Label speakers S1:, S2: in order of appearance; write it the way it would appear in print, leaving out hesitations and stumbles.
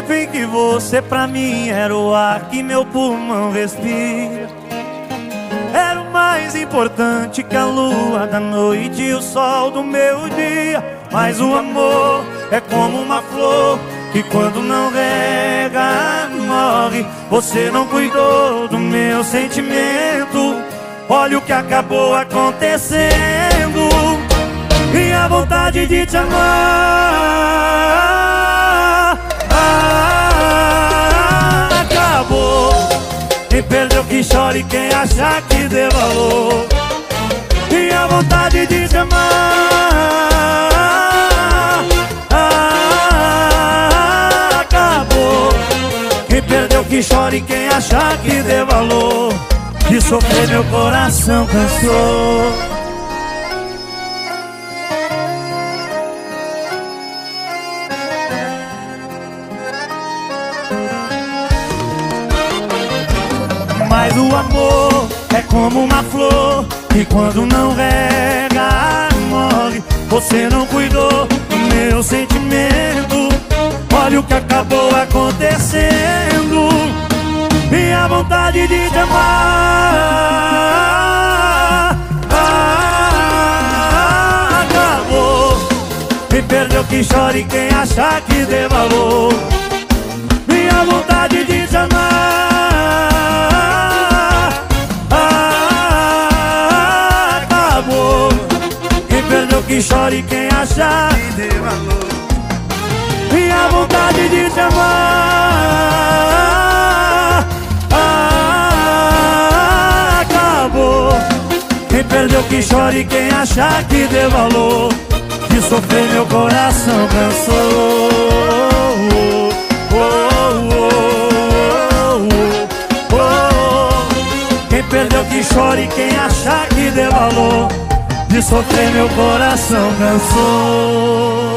S1: tempo em que você pra mim era o ar que meu pulmão respira. Era o mais importante que a lua da noite e o sol do meu dia. Mas o amor é como uma flor que quando não rega morre. Você não cuidou do meu sentimento. Olha o que acabou acontecendo. E a vontade de te amar acabou. Quem perdeu que chore, quem achar que dê valor. E a vontade de te amar acabou. Quem perdeu que chore, quem achar que dê valor. De sofrer meu coração cansou. Mas o amor é como uma flor que quando não rega morre. Você não cuidou do meu sentimento. Olha o que acabou acontecendo. E a vontade de te amar acabou. Quem perdeu que chore, quem achar que dê valor. E a vontade de te amar acabou. Quem perdeu que chore, quem achar que dê valor. E a vontade de te amar acabou. Quem perdeu que chore, quem achar que dê valor. De sofrer meu coração cansou. Quem perdeu que chore, quem achar que dê valor. De sofrer meu coração cansou.